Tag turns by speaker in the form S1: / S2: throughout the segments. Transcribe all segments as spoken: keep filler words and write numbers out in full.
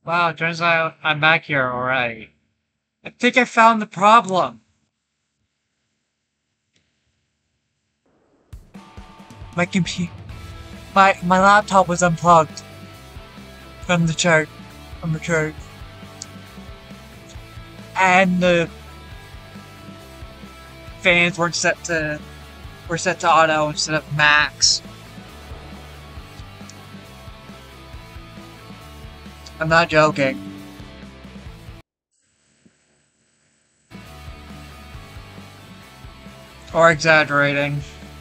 S1: Wow, turns out I'm back here already. I think I found the problem. My computer, my my laptop was unplugged from the chart, from the chart, and the fans weren't set to were set to auto instead of max. I'm not joking. Or exaggerating.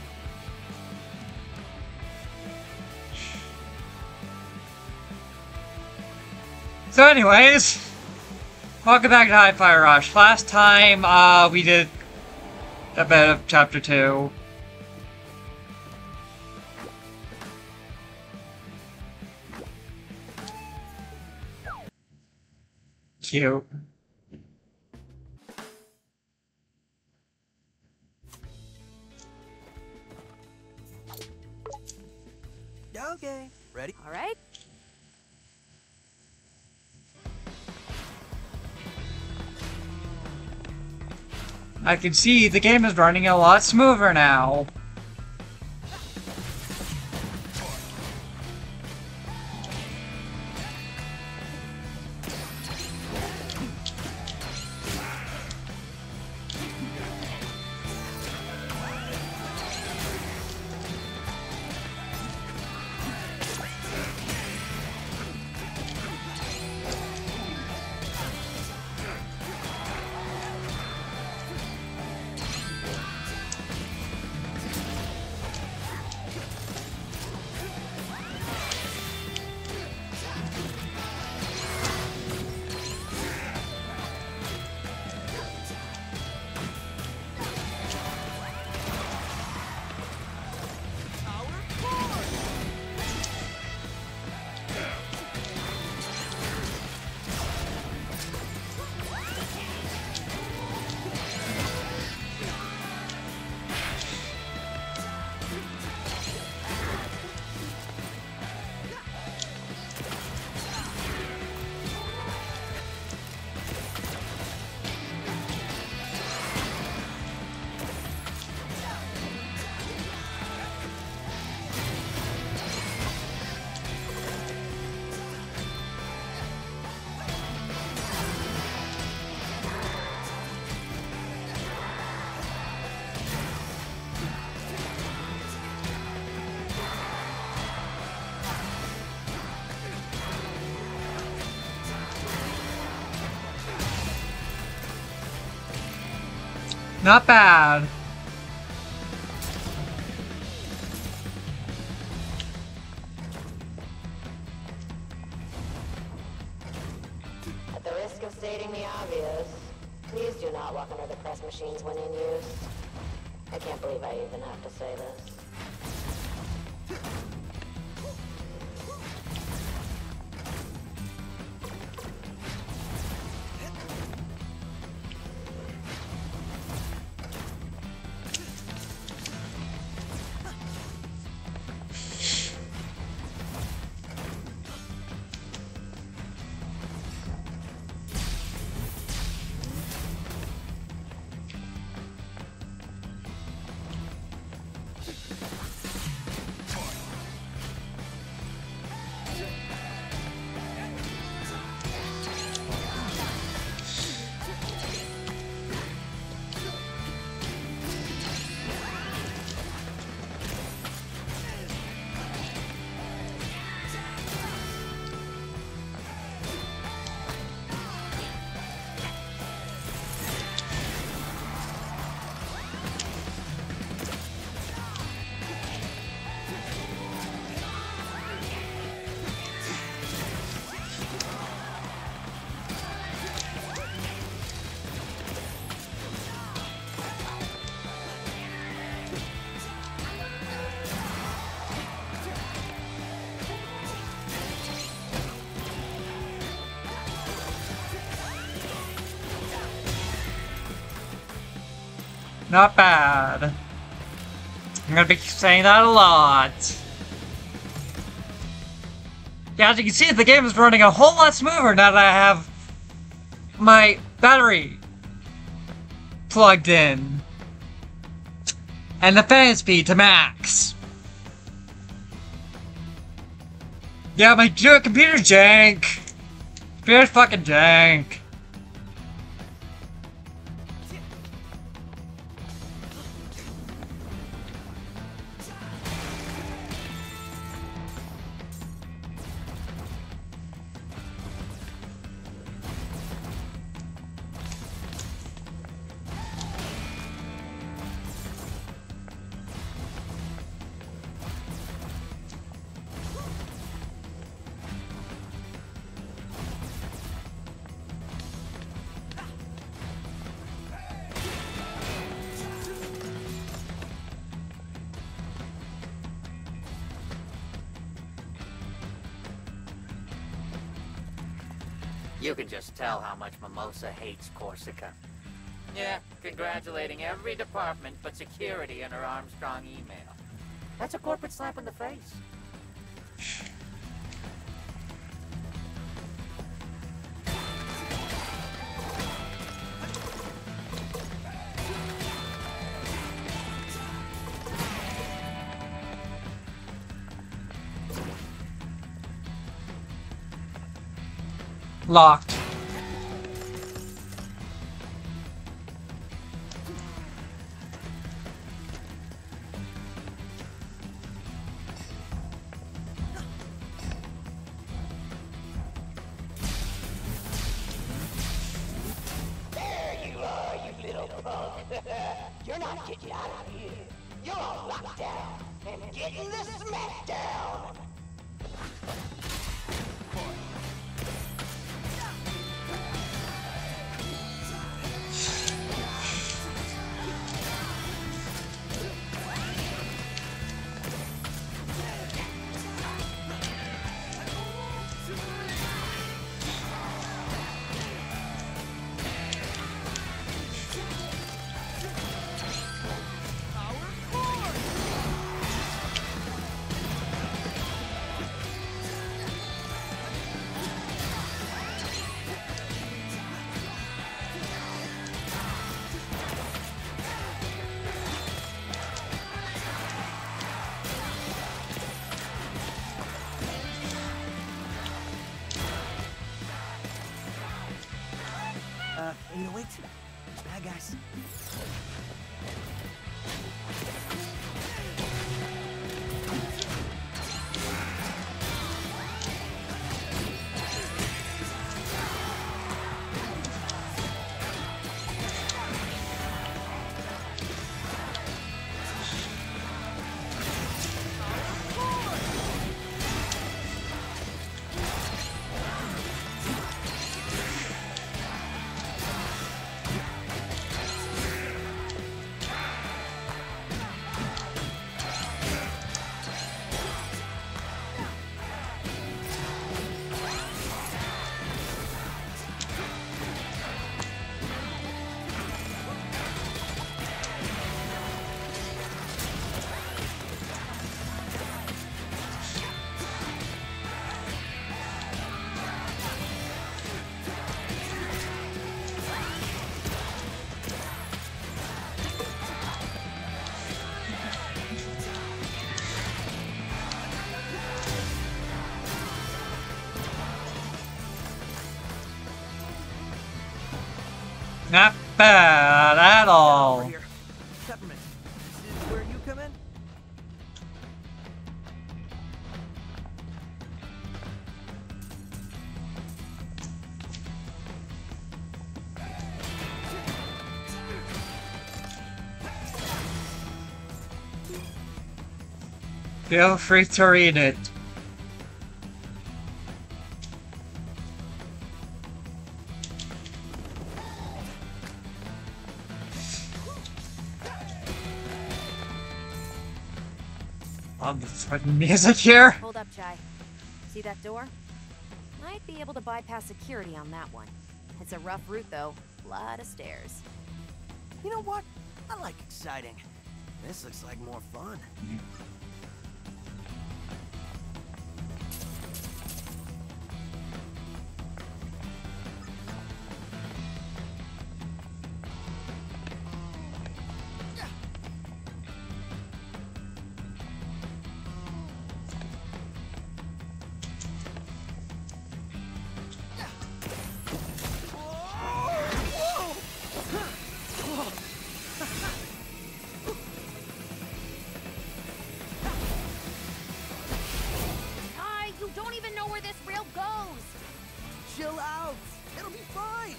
S1: So anyways, welcome back to Hi-Fi Rush. Last time, uh, we did a bit of Chapter two. Cute.
S2: Okay, ready?
S3: All right.
S1: I can see the game is running a lot smoother now. Not bad.
S4: At the risk of stating the obvious, please do not walk under the press machines when in use. I can't believe I even have to say this.
S1: Not bad. I'm gonna be saying that a lot. Yeah, as you can see, the game is running a whole lot smoother now that I have my battery plugged in. And the fan speed to max. Yeah, my computer's jank. Computer's fucking jank.
S3: You can just tell how much Mimosa hates Corsica. Yeah, congratulating every department but security in her Armstrong email. That's a corporate slap in the face.
S1: Locked.
S5: There you are, you little punk. You're not getting out of here. You're all locked down and getting the smackdown.
S2: Uh, eight oh eight. Bad guys.
S1: Not bad at all.
S2: Over here. Peppermint. This is where you come in?
S1: Feel free to read it. Love the fucking music here.
S6: Hold up, Chai. See that door? Might be able to bypass security on that one. It's a rough route, though. Lot of stairs.
S2: You know what? I like exciting. This looks like more fun. chill out. It'll be fine.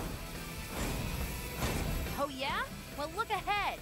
S6: Oh yeah? Well, look ahead.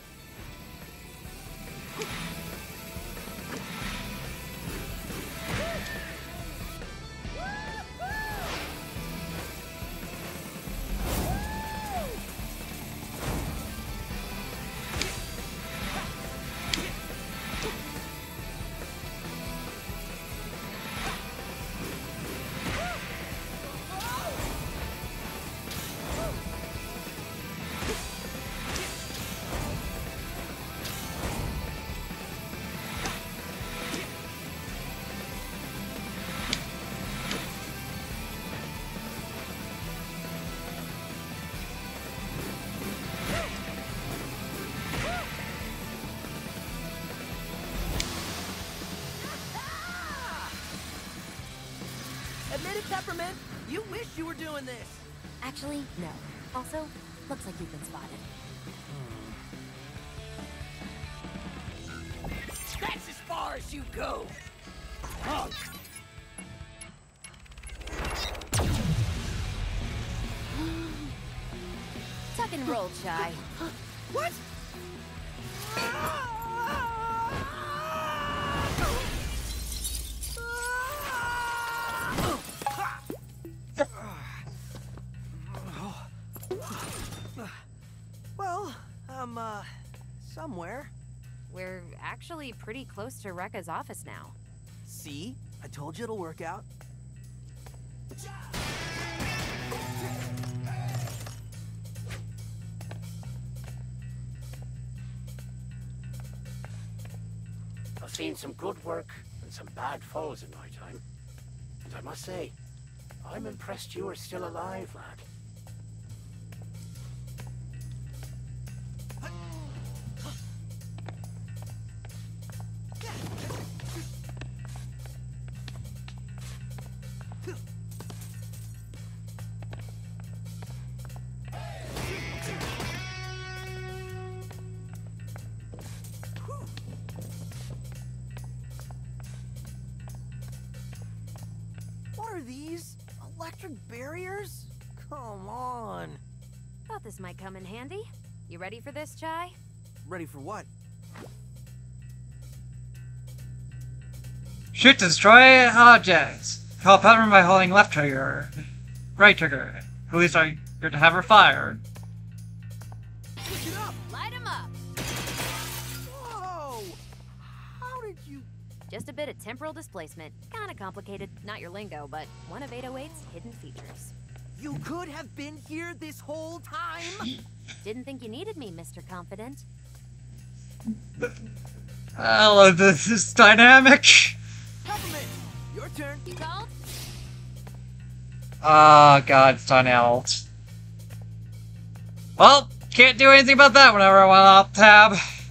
S2: Admit it, Peppermint. You wish you were doing this.
S6: Actually, no. Also, looks like you've been spotted.
S2: That's as far as you go. Oh.
S6: Tuck and roll, Chai.
S2: What? Well, I'm, uh, somewhere.
S6: We're actually pretty close to Rekka's office now.
S2: See? I told you it'll work out.
S3: I've seen some good work and some bad falls in my time. And I must say, I'm impressed you are still alive, lad.
S2: What are these? Electric barriers? Come on.
S6: Thought this might come in handy. You ready for this, Chai?
S2: Ready for what?
S1: Shoot to destroy objects. Call pattern by holding left trigger. Right trigger. Police are you're to have her fired.
S2: Push it up!
S6: Light 'em up!
S2: Whoa! How did you...
S6: Just a bit of temporal displacement. Kinda complicated. Not your lingo, but one of eight oh eight's hidden features.
S2: You could have been here this whole time?
S6: Didn't think you needed me, Mister Confident.
S1: I love this, this dynamic.
S2: Peppermint! Your turn.
S6: You called?
S1: Oh god, it's done out. Well, can't do anything about that whenever I want off tab.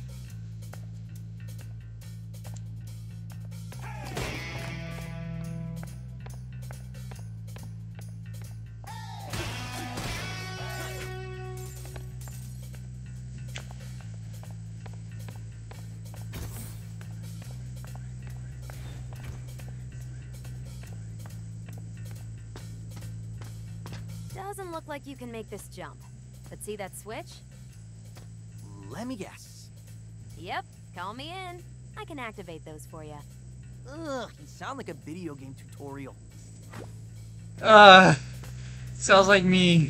S6: Doesn't look like you can make this jump. But see that switch?
S2: Let me guess.
S6: Yep, call me in. I can activate those for you.
S2: Ugh, you sound like a video game tutorial.
S1: Uh, sounds like me.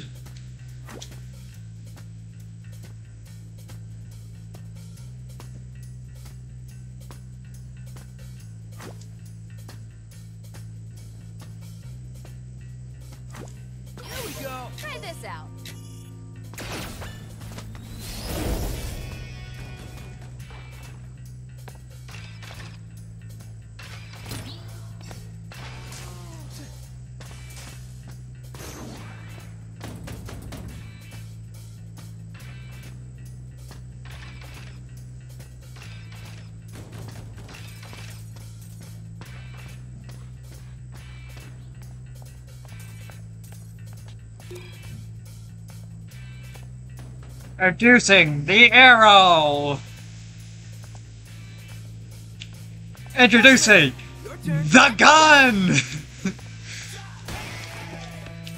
S2: Here we go!
S6: Try this out.
S1: Introducing the arrow! Introducing
S2: Your turn.
S1: the gun!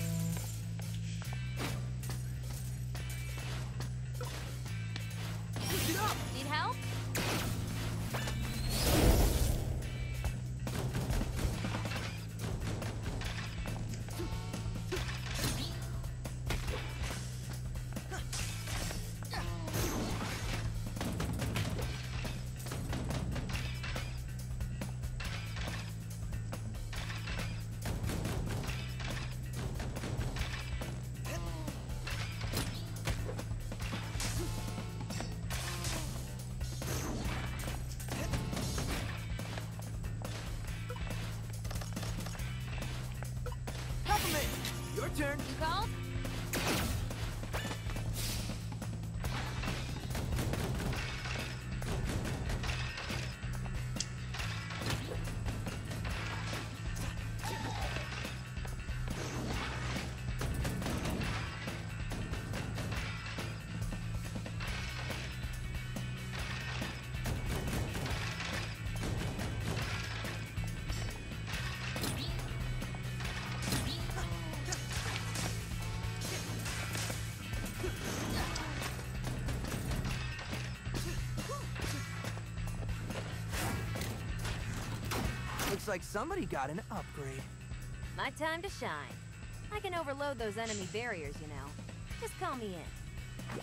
S2: Your turn.
S6: You called?
S2: Looks like somebody got an upgrade.
S6: My time to shine. I can overload those enemy barriers, you know. Just call me in.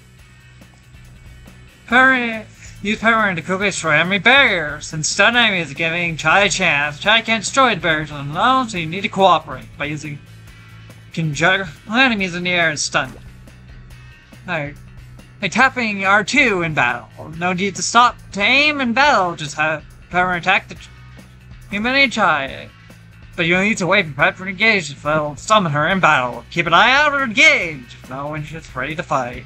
S1: Hurry! Use power to quickly destroy enemy barriers, and stun enemies giving Chai a chance. Chai can't destroy the barriers alone, so you need to cooperate by using can juggle enemies in the air and stun. Alright. Like tapping R two in battle. No need to stop to aim in battle, just have power and attack the human Chai. But you'll need to wait for Pet to engage if they'll summon her in battle. Keep an eye out or engage if no one is ready to fight.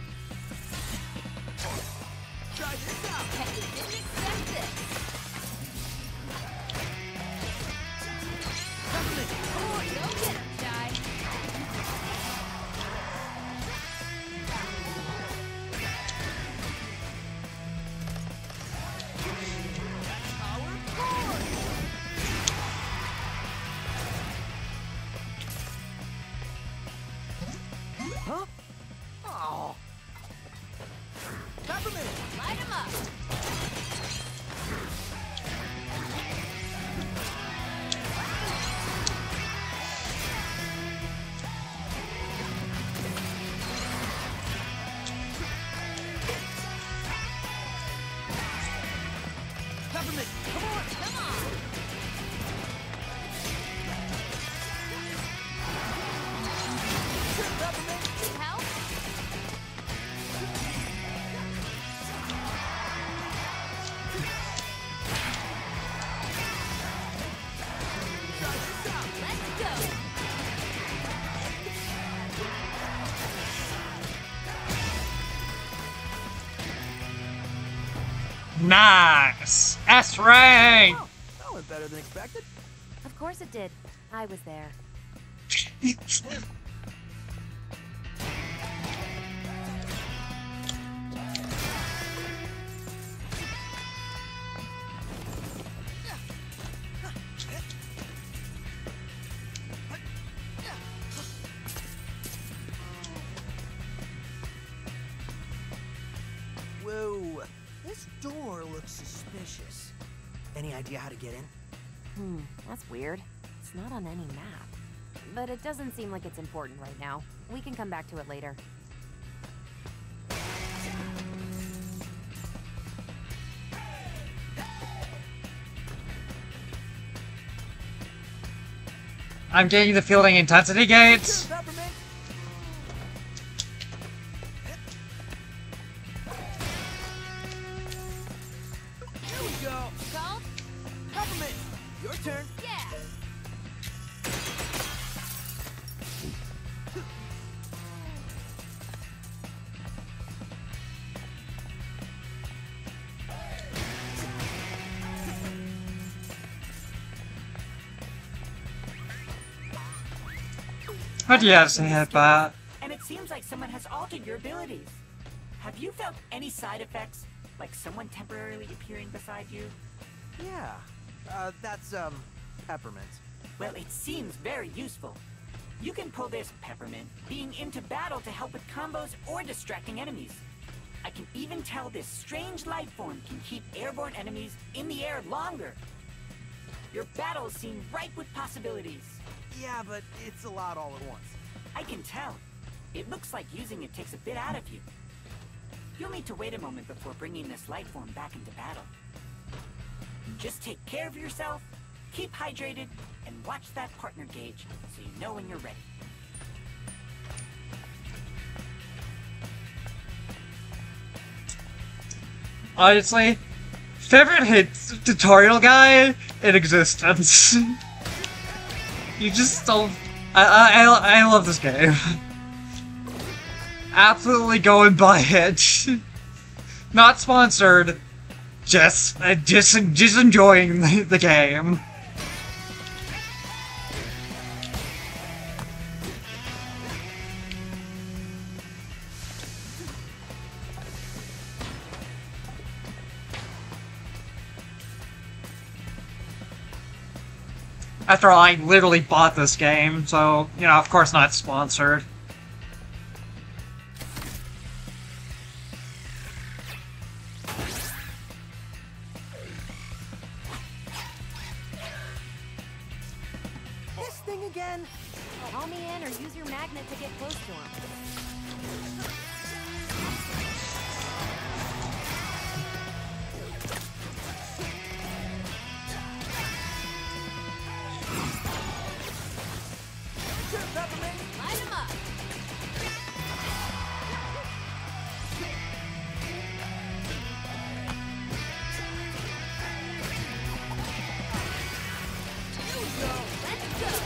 S2: Huh? Oh. Peppermint!
S6: Light him up!
S2: Peppermint! Come on!
S6: Come on!
S2: Peppermint!
S6: Help? Let's go!
S1: Nice! S-rank!
S2: Oh, that went better than expected.
S6: Of course it did. I was there.
S2: Whoa, this door looks suspicious. Any idea how to get in?
S6: Hmm, that's weird. It's not on any map. But it doesn't seem like it's important right now. We can come back to it later.
S1: I'm getting the fielding intensity gates.
S2: Peppermint! Here we go!
S6: Called?
S2: Peppermint! Your turn!
S6: Yeah!
S1: What do you have to say about?
S3: And it seems like someone has altered your abilities. Have you felt any side effects? Like someone temporarily appearing beside you?
S2: Yeah, uh, that's, um, Peppermint.
S3: Well, it seems very useful. You can pull this Peppermint being into battle to help with combos or distracting enemies. I can even tell this strange life form can keep airborne enemies in the air longer. Your battles seem ripe with possibilities.
S2: Yeah, but it's a lot all at once.
S3: I can tell. It looks like using it takes a bit out of you. You'll need to wait a moment before bringing this life form back into battle. Just take care of yourself, keep hydrated, and watch that partner gauge so you know when you're ready.
S1: Honestly, favorite hit tutorial guy in existence. You just don't I, I, I, I love this game. Absolutely going by it. Not sponsored. Just, uh, just, just enjoying the, the game. After all, I literally bought this game, so, you know, of course not sponsored.
S2: This thing again?
S6: Call me in or use your magnet to get close to him. Light him up. Here we go. Let's go.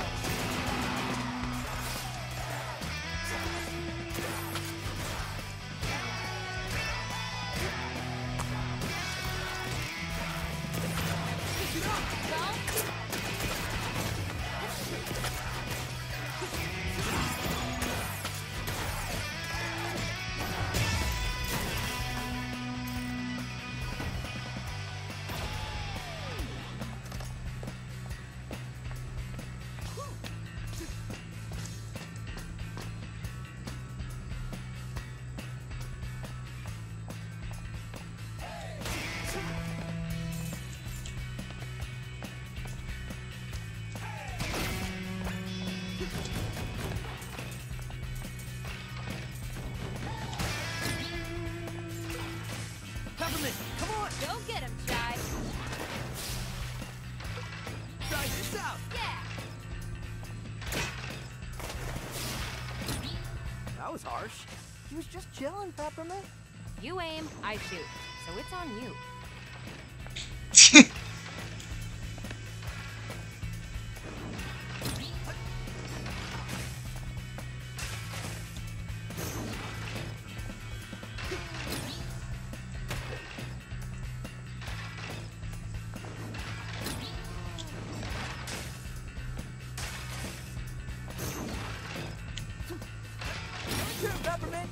S2: Peppermint, come on!
S6: Go get him, Shy.
S2: Try this out!
S6: Yeah.
S2: That was harsh. He was just chilling, Peppermint.
S6: You aim, I shoot. So it's on you.
S2: Here, Peppermint!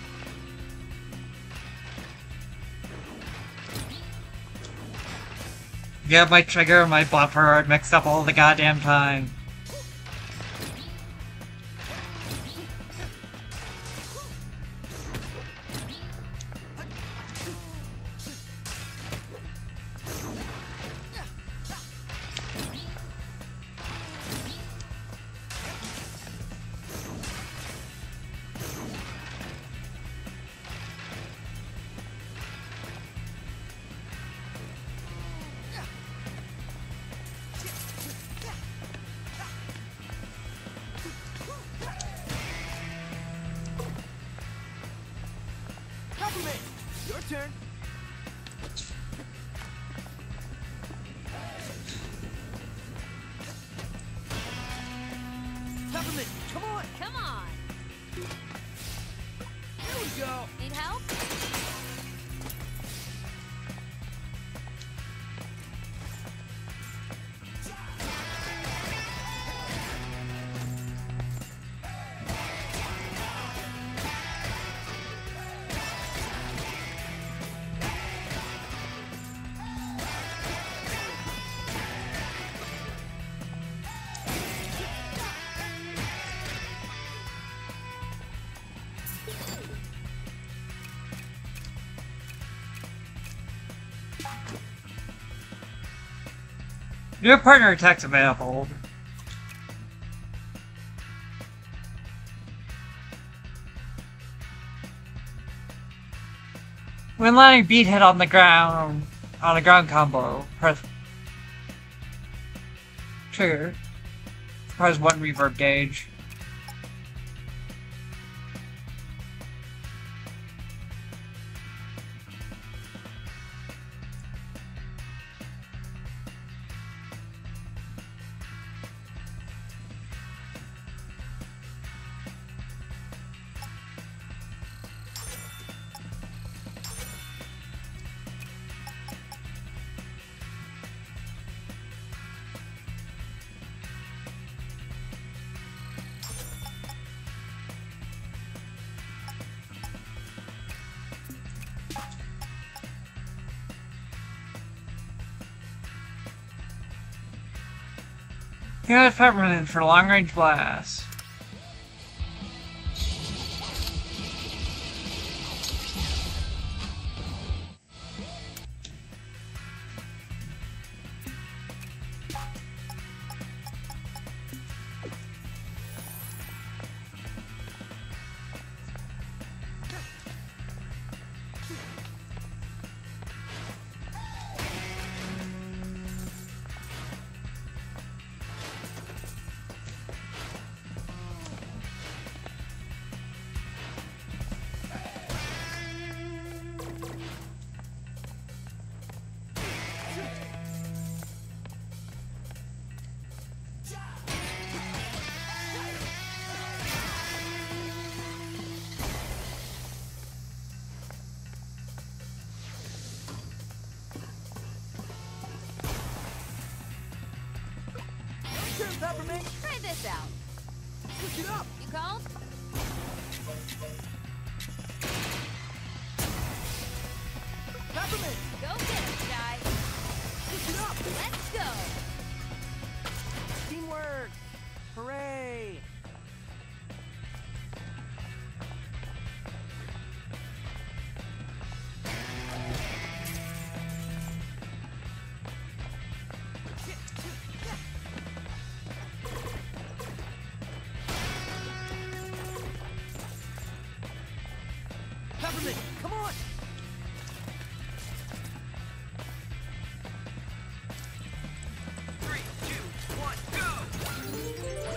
S1: Yeah, my trigger and my bumper are mixed up all the goddamn time.
S2: Peppermint, your turn. Peppermint, come on!
S6: Come on.
S2: Here we go!
S6: Need help?
S1: Your partner attacks available. When landing beat hit on the ground, on a ground combo, press trigger. Press one reverb gauge. Here's Peppermint for long-range blast.
S2: Peppermint,
S6: Try this out.
S2: switch it up.
S6: You called?
S2: Peppermint,
S6: Go get it, guy.
S2: switch it up.
S6: Let's go.
S2: Teamwork. Hooray. Peppermint, come on. Three, two, one, go.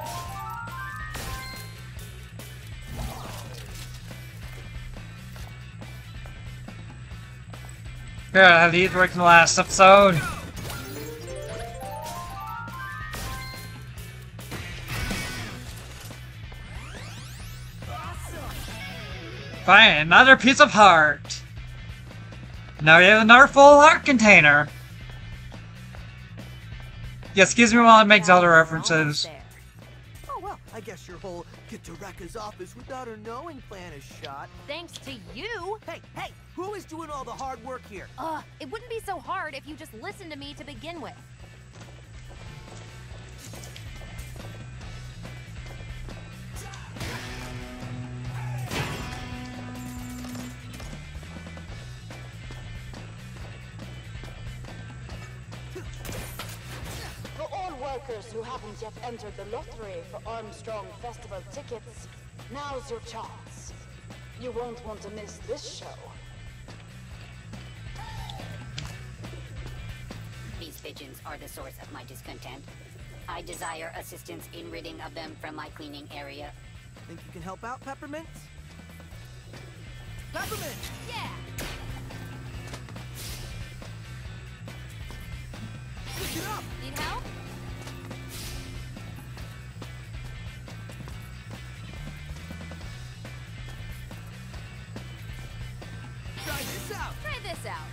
S1: Yeah, how these worked in the last episode. Fine, another piece of heart. Now we have another full heart container. Yeah, excuse me while I make Zelda references.
S6: There.
S2: Oh well, I guess your whole get to Rekka's office without her knowing plan is shot.
S6: Thanks to you.
S2: Hey, hey, who is doing all the hard work here?
S6: Ugh, it wouldn't be so hard if you just listened to me to begin with.
S4: For all workers who haven't yet entered the lottery for Armstrong Festival tickets, now's your chance. You won't want to miss this show.
S7: These pigeons are the source of my discontent. I desire assistance in ridding of them from my cleaning area.
S2: Think you can help out, Peppermint? Peppermint!
S6: Yeah.
S2: Switch it up!
S6: Need help?
S2: Try this out!
S6: Try this out.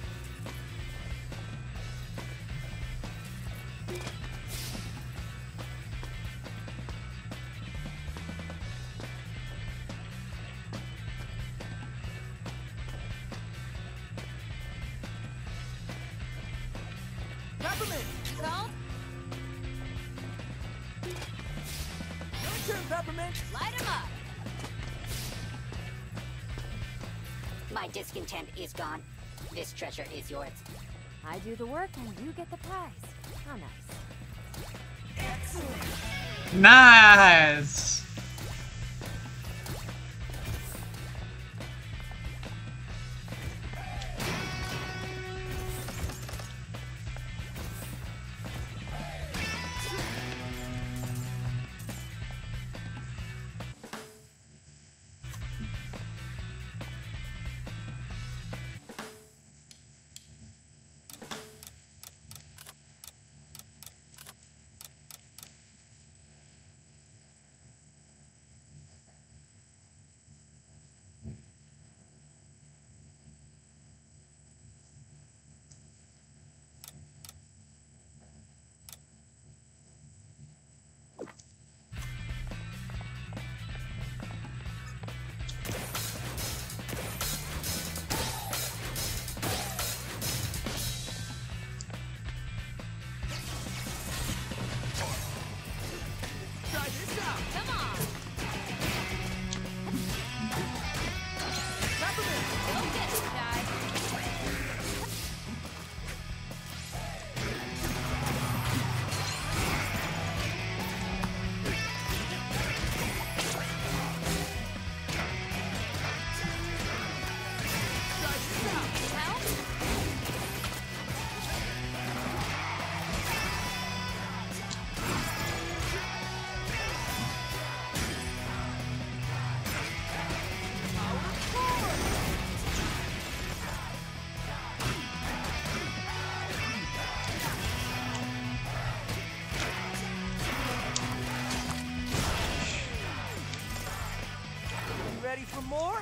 S2: Peppermint!
S6: You called?
S2: Your turn, Peppermint!
S6: Light 'em up.
S7: My discontent is gone. This treasure is yours.
S6: I do the work and you get the prize. How nice.
S1: Nice!
S2: ready for more?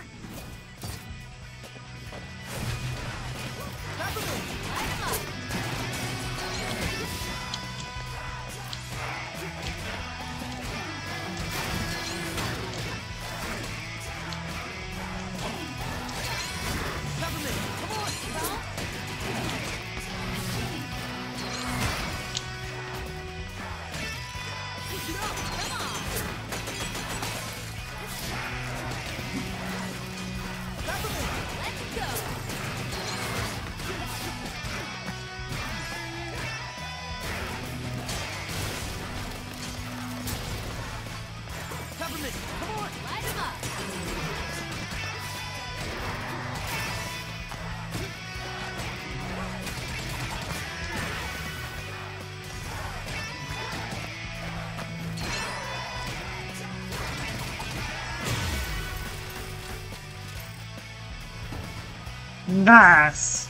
S1: Nice.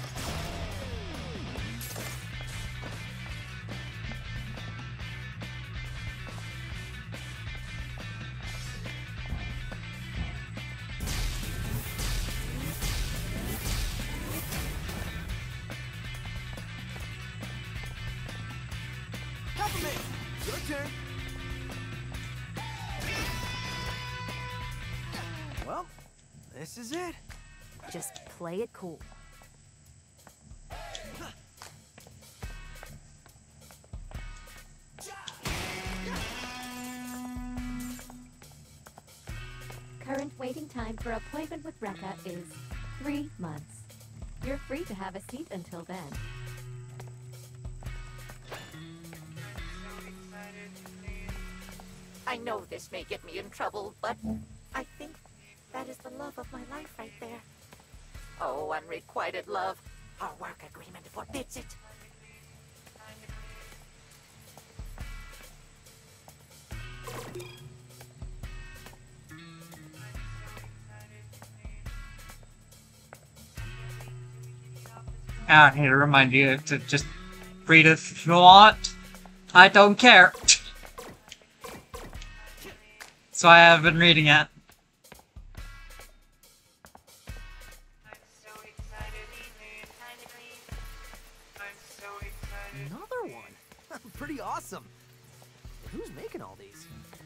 S2: Peppermint, your turn. Well, this is it.
S6: Just play it cool.
S8: Current waiting time for appointment with Rekka is three months. You're free to have a seat until then.
S3: I know this may get me in trouble, but I think that is the love of my life right there. Oh, unrequited love. Our work agreement forbids it.
S1: I need to remind you to just read it if you want. I don't care. So I have been reading it.
S2: Another one. Pretty awesome. Who's making all these?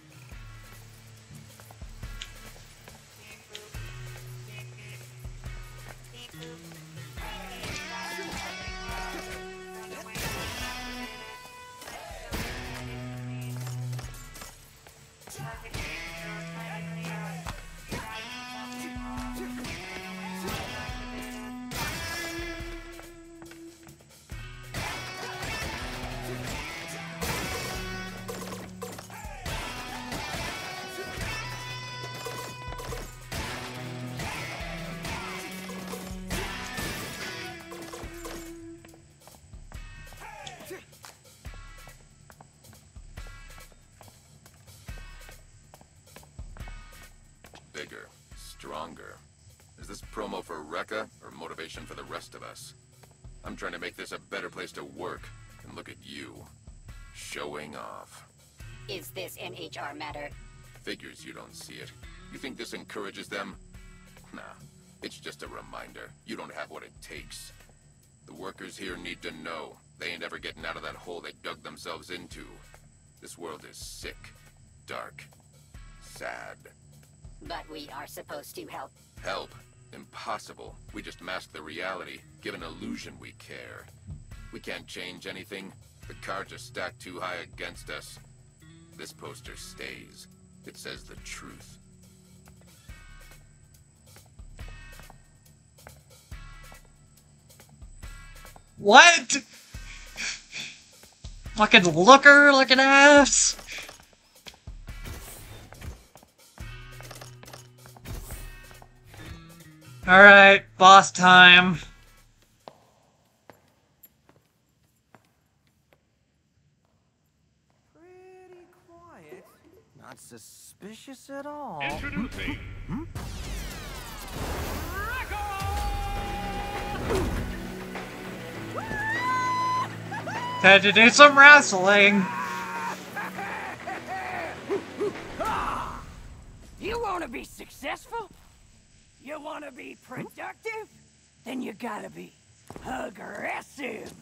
S9: Bigger, stronger. Is this promo for Rekka or motivation for the rest of us? I'm trying to make this a better place to work, and look at you, showing off.
S7: Is this an H R matter?
S9: Figures you don't see it. You think this encourages them? Nah, it's just a reminder. You don't have what it takes. The workers here need to know they ain't ever getting out of that hole they dug themselves into. This world is sick, dark, sad.
S7: But we are supposed to help.
S9: Help? Impossible. We just mask the reality, give an illusion we care. We can't change anything. The cards are stacked too high against us. This poster stays. It says the truth.
S1: What? Fucking looker looking ass. Alright, boss time.
S2: Pretty quiet. Not suspicious at all.
S10: Introducing
S2: Hmm?
S1: Had to do some wrestling.
S3: You want to be successful? You want to be productive? Then you gotta be aggressive.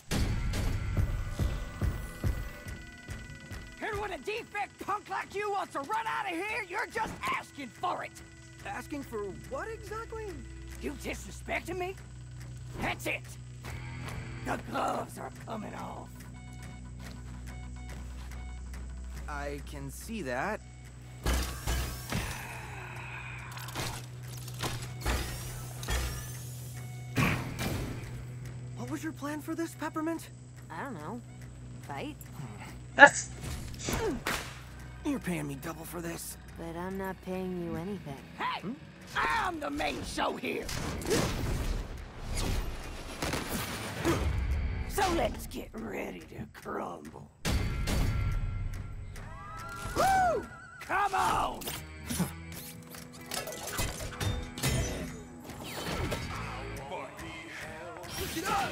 S3: And when a defect punk like you wants to run out of here, you're just asking for it.
S2: Asking for what exactly?
S3: You disrespecting me? That's it. The gloves are coming off.
S2: I can see that. What was your plan for this, Peppermint?
S6: I don't know. Fight?
S1: That's...
S2: You're paying me double for this.
S6: But I'm not paying you anything.
S3: Hey! Hmm? I'm the main show here! So let's get ready to crumble. Woo! Come on! Get up!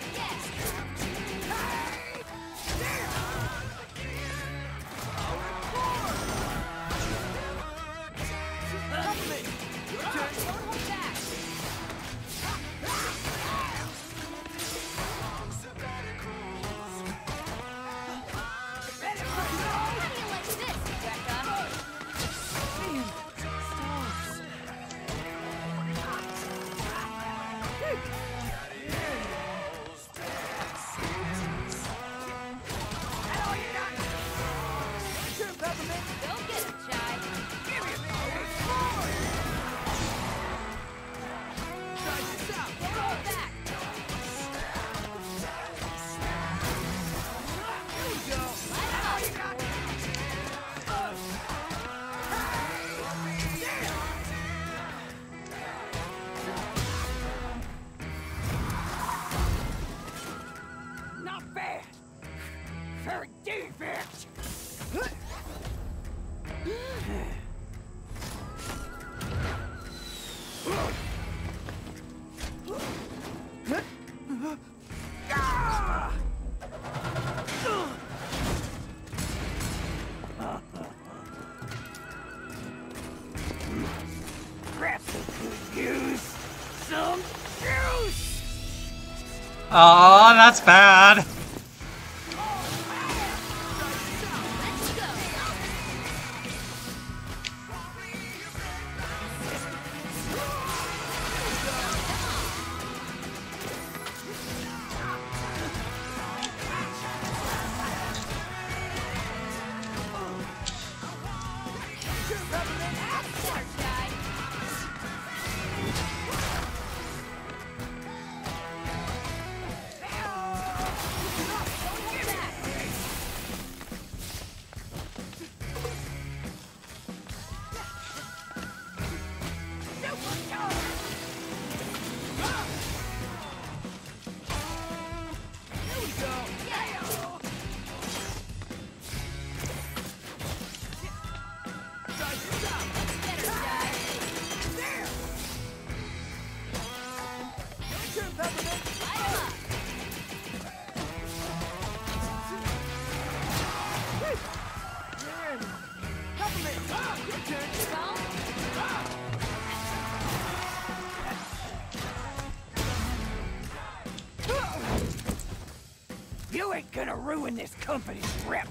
S1: Oh, that's bad.
S3: You ain't gonna ruin this company's rep.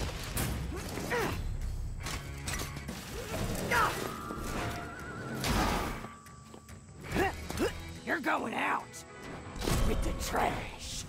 S3: You're going out with the trash.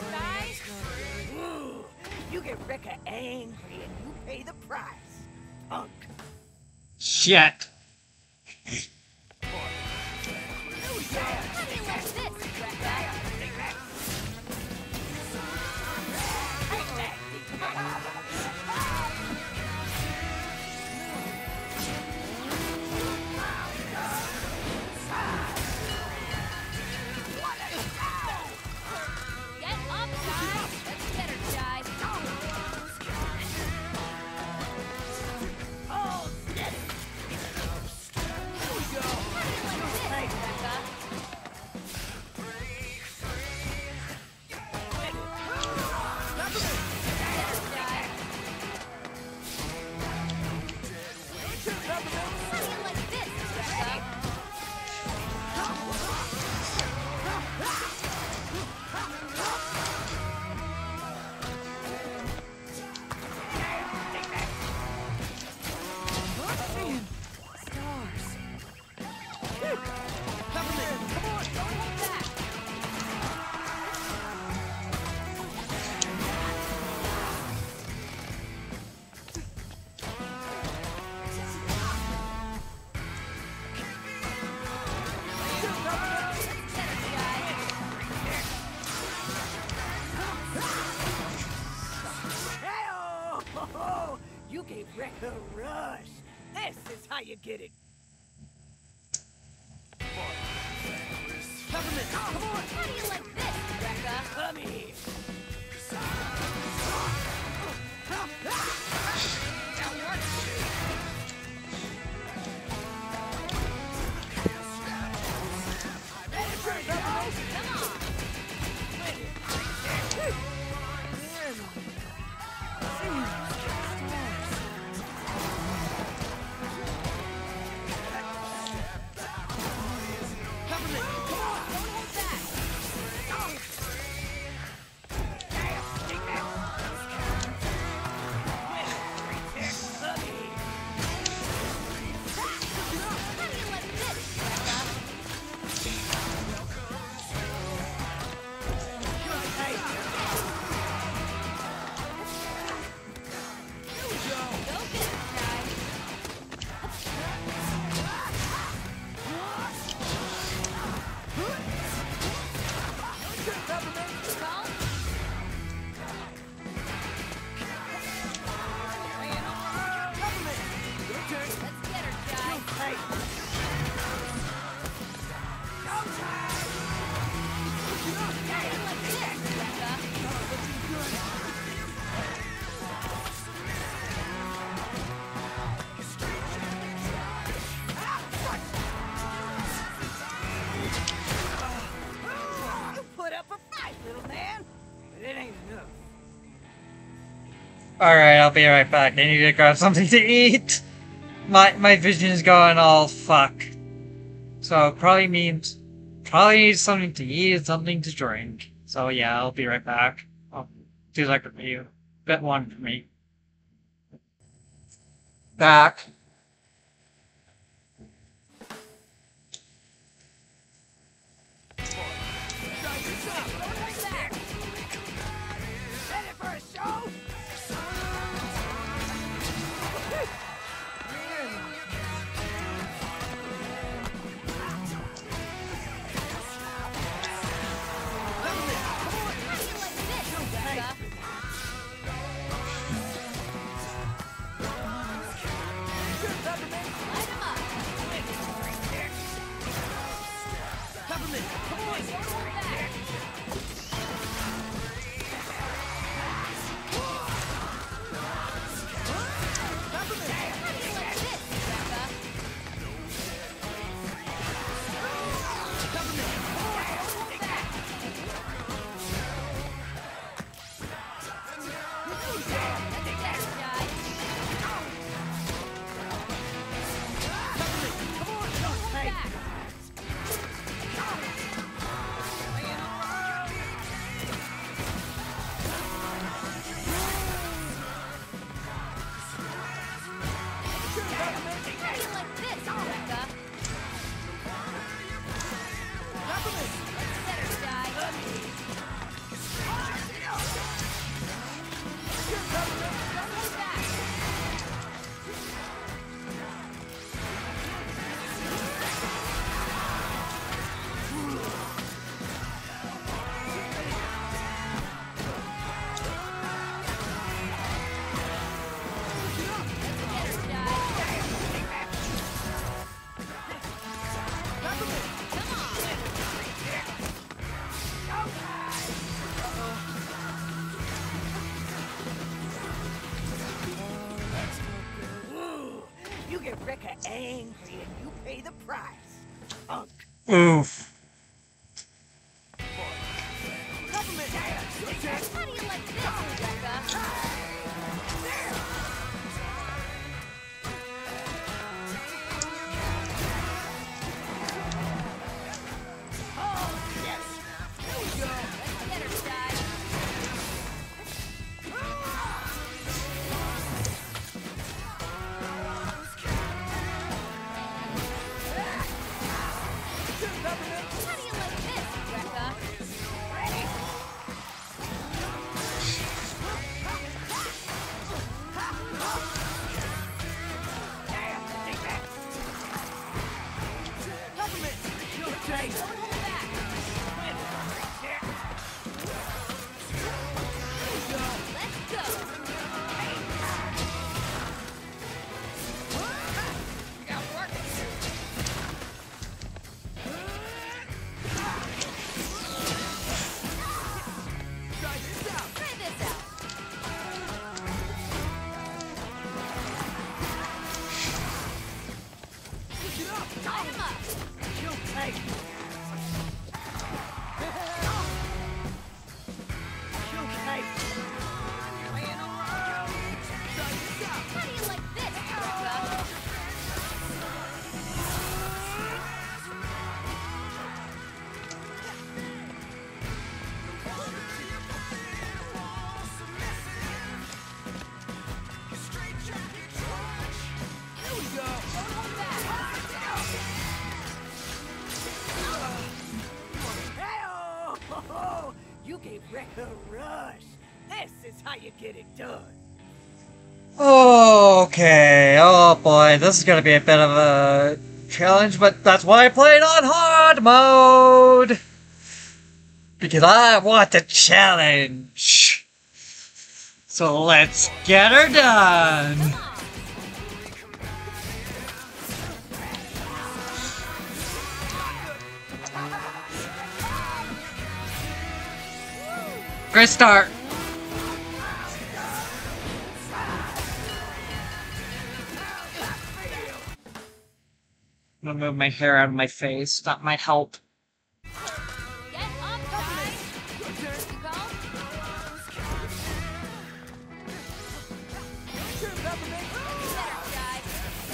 S3: You get Rekka angry and you pay the price. punk.
S1: Shit.
S3: You gave Rekka a rush. This is how you get it. Peppermint, come on!
S6: How do you like this, Rekka?
S3: Come here.
S1: Alright, I'll be right back. I need to grab something to eat. My my vision is going all fuck. So probably means probably need something to eat and something to drink. So yeah, I'll be right back. I'll do that review. Bit one for me. Back.
S3: get Rekka angry and you pay the price. Punk.
S1: Oof.
S6: How do you like this, Rekka?
S3: Rekka rush. This is how you get it done.
S1: Okay, oh boy, this is gonna be a bit of a challenge, but that's why I played on hard mode! Because I want the challenge! So let's get her done! Great start! I'm gonna move my hair out of my face. That might help.
S6: Get up, guys! You go? Better, guys.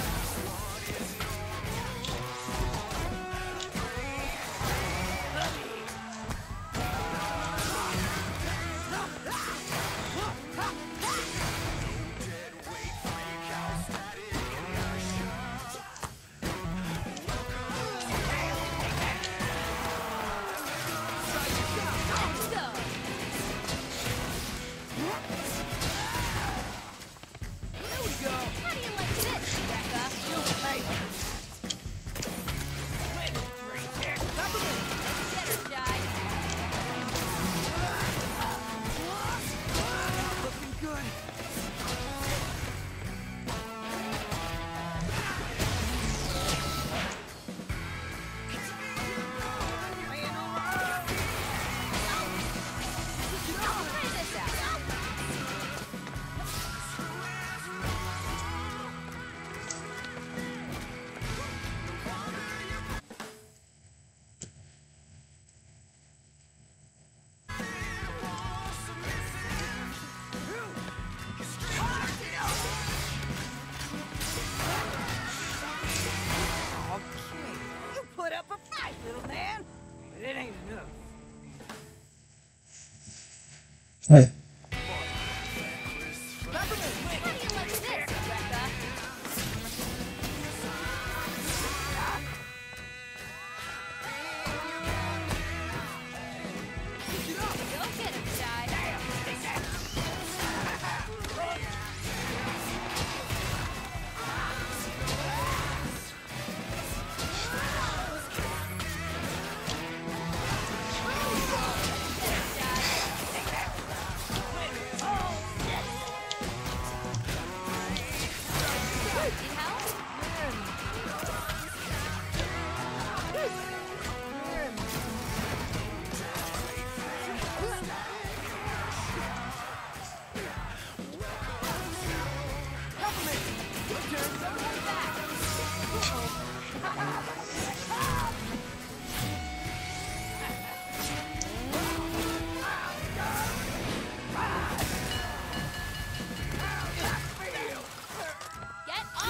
S1: Hey.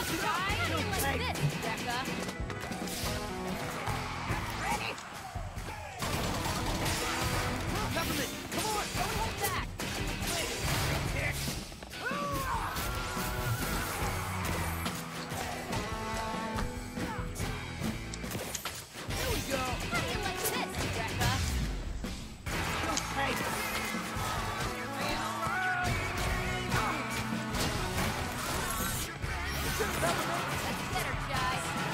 S6: Like this, Rekka.
S2: Ready? Peppermint, come on!
S6: Don't hold back.
S2: Here we go!
S6: How do you like this, Rekka?
S2: Hey!
S6: Let's get her, Jai.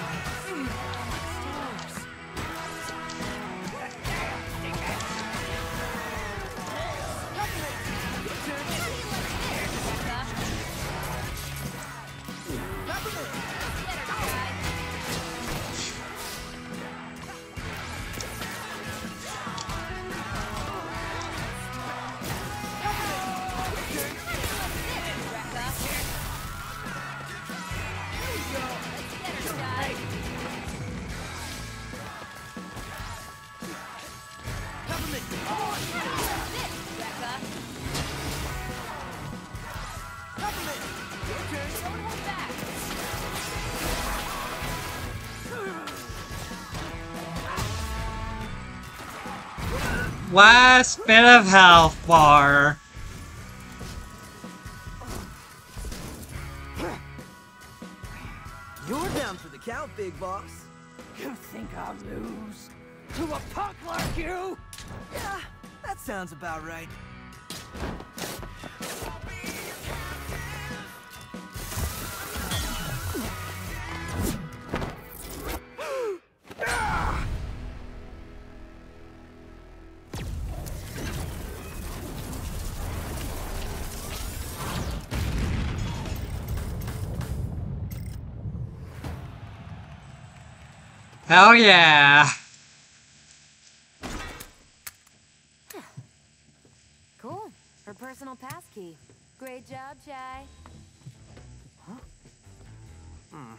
S1: Last bit of health bar.
S2: You're down for the count, big boss.
S5: You think I'll lose to a punk like you?
S2: Yeah, that sounds about right.
S1: Hell yeah.
S6: Cool. Her personal passkey. Great job, Jai.
S2: Huh? Hmm.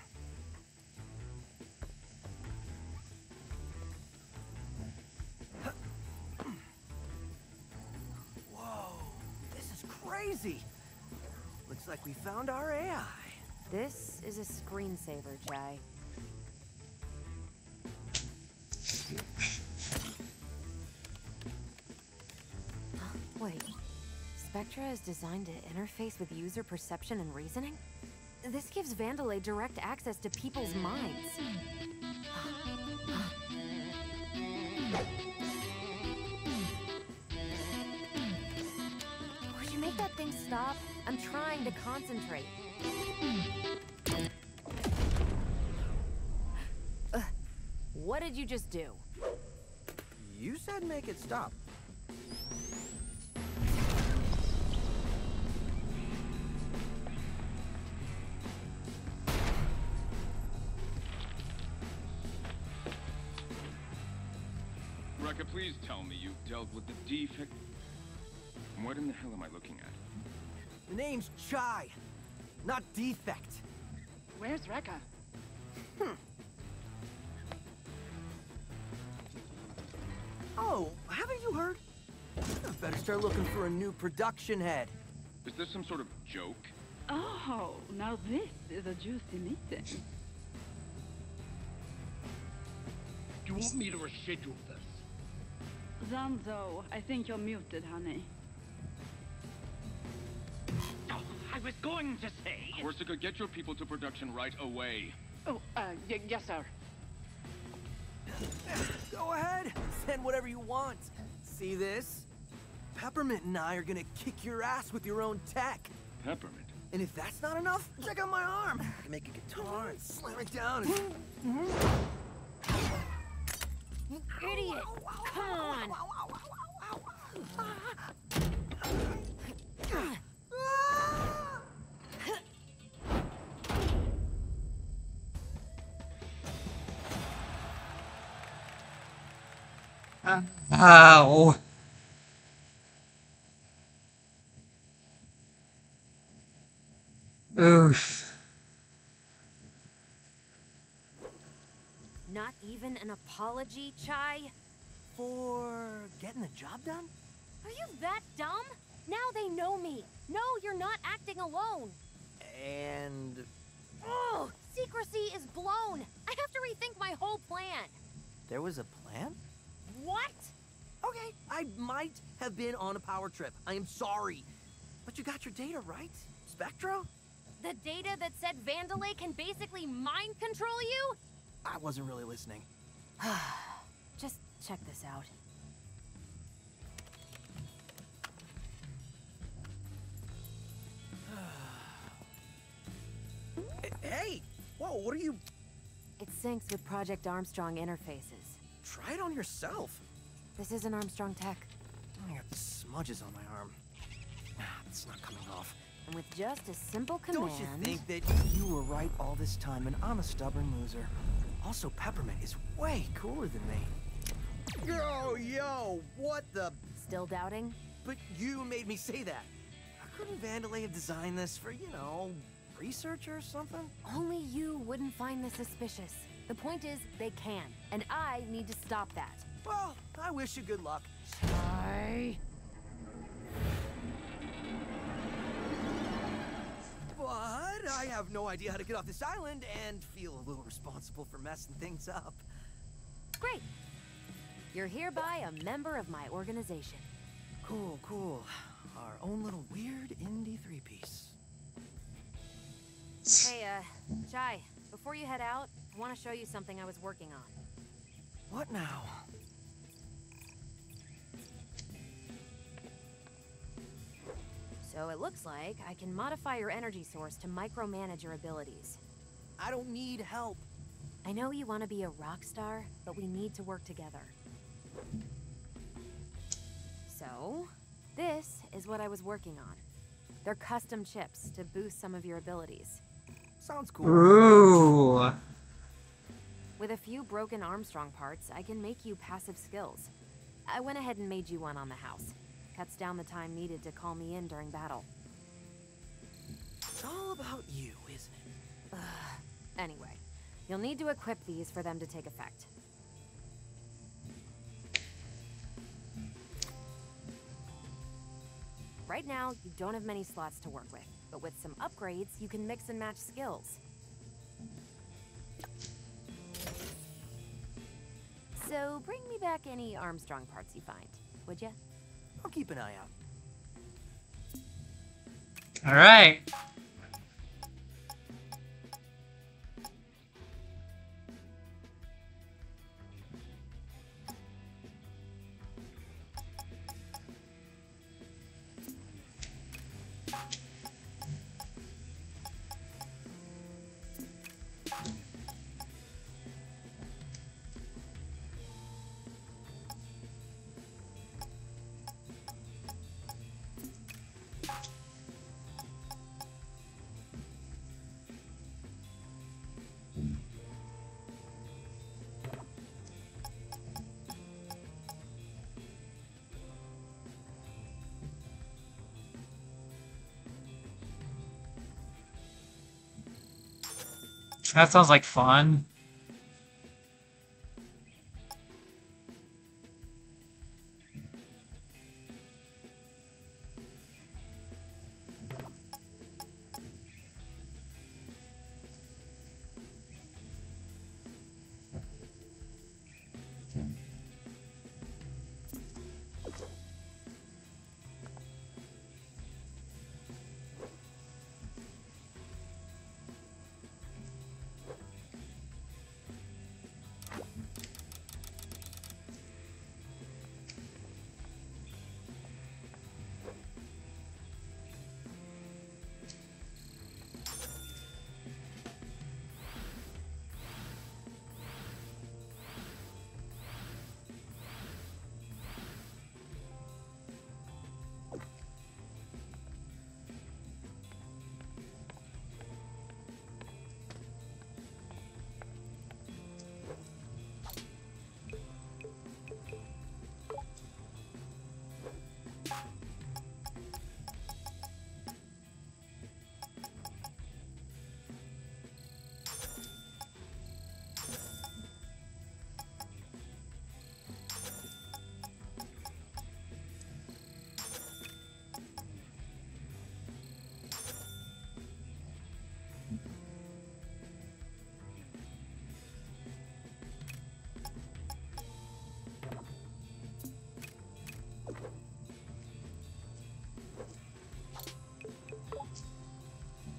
S2: Whoa, this is crazy. Looks like we found our A I.
S6: This is a screensaver, Jai. Wait. Spectra is designed to interface with user perception and reasoning? This gives Vandalay direct access to people's minds. Would you make that thing stop? I'm trying to concentrate. Uh, what did you just do?
S2: You said make it stop.
S10: Rekka, please tell me you've dealt with the defect. What in the hell am I looking at?
S2: The name's Chai, not Defect.
S5: Where's Rekka?
S2: Hmm. Oh, haven't you heard? I better start looking for a new production head.
S10: Is this some sort of joke?
S11: Oh, now this is a juicy meeting.
S12: Do you want me to reschedule this?
S11: Zanzo, I think you're muted, honey.
S12: Oh, I was going to say...
S10: Corsica, get your people to production right away.
S5: Oh, uh, y yes, sir.
S2: Go ahead, send whatever you want. See this? Peppermint and I are gonna kick your ass with your own tech.
S10: Peppermint?
S2: And if that's not enough, check out my arm. I can make a guitar and slam it down. And...
S6: You idiot! Come on!
S1: Ow. Oof.
S6: Not even an apology, Chai?
S2: For getting the job done?
S6: Are you that dumb? Now they know me. No, you're not acting alone.
S2: And...
S6: Oh, rethink my whole plan.
S2: There was a plan?
S6: What?
S2: Okay, I might have been on a power trip. I am sorry. But you got your data right, Spectra?
S6: The data that said Vandalay can basically mind control you?
S2: I wasn't really listening.
S6: Just check this out.
S2: Hey! Whoa, what are you...
S6: It syncs with Project Armstrong interfaces.
S2: Try it on yourself.
S6: This isn't Armstrong tech.
S2: I got smudges on my arm. It's not coming off.
S6: And with just a simple command...
S2: Don't you think that you were right all this time and I'm a stubborn loser? Also, Peppermint is way cooler than me. Yo, yo, what the...
S6: Still doubting?
S2: But you made me say that. Couldn't Vandalay have designed this for, you know, research or something?
S6: Only you wouldn't find this suspicious. The point is, they can, and I need to stop that.
S2: Well, I wish you good luck.
S6: Bye.
S2: But I have no idea how to get off this island and feel a little responsible for messing things up.
S6: Great. You're hereby a member of my organization.
S2: Cool, cool. Our own little weird indie three-piece.
S6: Hey, uh, Chai, before you head out, I want to show you something I was working on.
S2: What now?
S6: So it looks like I can modify your energy source to micromanage your abilities.
S2: I don't need help.
S6: I know you want to be a rock star, but we need to work together. So, this is what I was working on. They're custom chips to boost some of your abilities.
S2: Sounds cool.
S1: Ooh.
S6: With a few broken Armstrong parts, I can make you passive skills. I went ahead and made you one on the house. Cuts down the time needed to call me in during battle.
S2: It's all about you, isn't it?
S6: Ugh. Anyway, you'll need to equip these for them to take effect. Right now, you don't have many slots to work with, but with some upgrades, you can mix and match skills. So, bring me back any Armstrong parts you find, would ya?
S2: I'll keep an eye out.
S1: All right. That sounds like fun.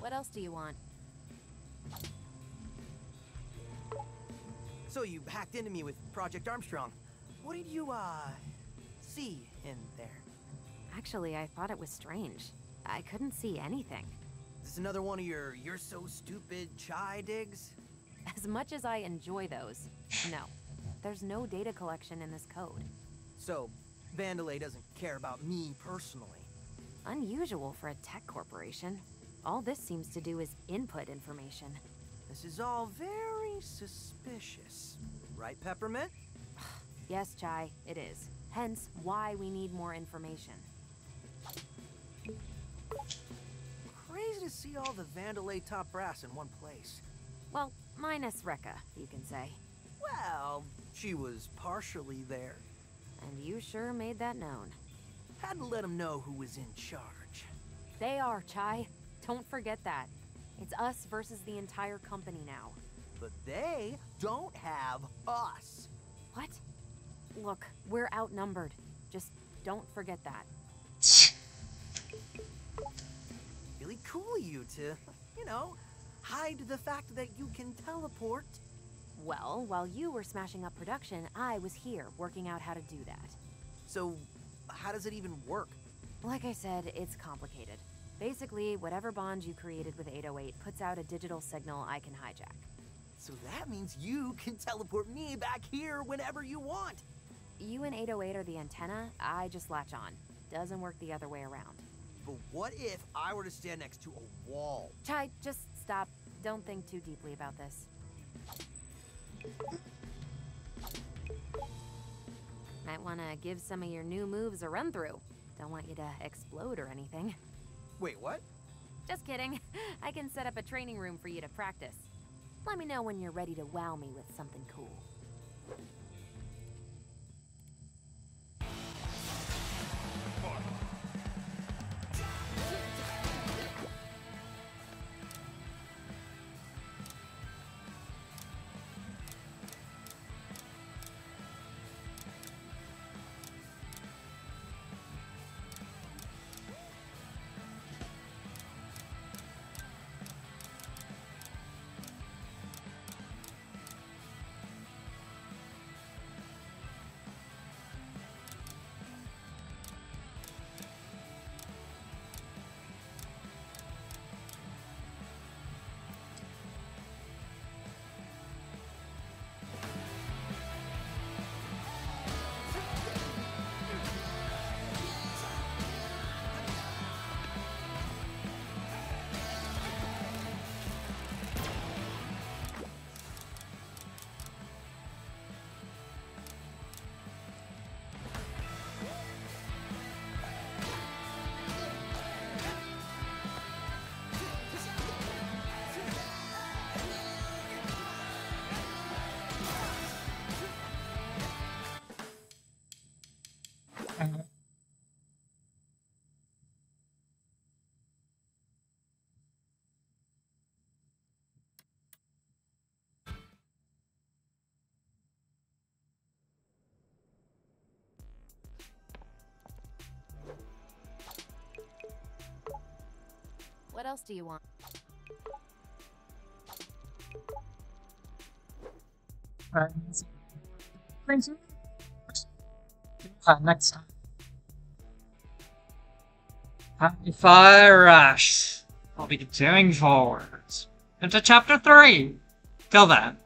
S6: What else do you want?
S2: So you hacked into me with Project Armstrong. What did you, uh, see in there?
S6: Actually, I thought it was strange. I couldn't see anything.
S2: Is this another one of your you're so stupid chai digs?
S6: As much as I enjoy those, no. There's no data collection in this code.
S2: So, Vandalay doesn't care about me personally.
S6: Unusual for a tech corporation. All this seems to do is input information.
S2: This is all very suspicious. Right, Peppermint?
S6: Yes, Chai, it is. Hence, why we need more information.
S2: Crazy to see all the Vandalay top brass in one place.
S6: Well, minus Rekka, you can say.
S2: Well, she was partially there.
S6: And you sure made that known.
S2: Had to let him know who was in charge.
S6: They are, Chai. Don't forget that. It's us versus the entire company now.
S2: But they don't have us.
S6: What? Look, we're outnumbered. Just don't forget that.
S2: Really cool of you to, you know, hide the fact that you can teleport.
S6: Well, while you were smashing up production, I was here working out how to do that.
S2: So, how does it even work?
S6: Like I said, it's complicated. Basically, whatever bond you created with eight oh eight puts out a digital signal I can hijack.
S2: So that means you can teleport me back here whenever you want.
S6: You and eight oh eight are the antenna, I just latch on. Doesn't work the other way around.
S2: But what if I were to stand next to a wall?
S6: Chai, just stop. Don't think too deeply about this. Might want to give some of your new moves a run through. Don't want you to explode or anything.
S2: Wait, what?
S6: Just kidding. I can set up a training room for you to practice. Let me know when you're ready to wow me with something cool. What else do you want?
S1: Right. Thanks. Uh, next time. Happy Fire Rush. I'll be continuing forwards into chapter three. Till then.